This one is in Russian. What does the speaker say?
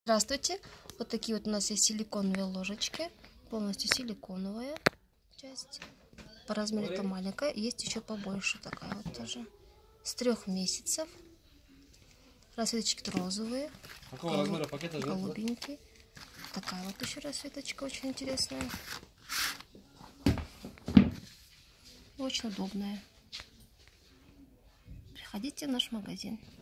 Здравствуйте! Вот такие вот у нас есть силиконовые ложечки. Полностью силиконовая часть. По размеру-то маленькая. Есть еще побольше такая вот тоже. С 3 месяцев. Расцветочки розовые. Какого размера пакета? Голубенький. Такая вот еще расцветочка очень интересная. Очень удобная. Приходите в наш магазин.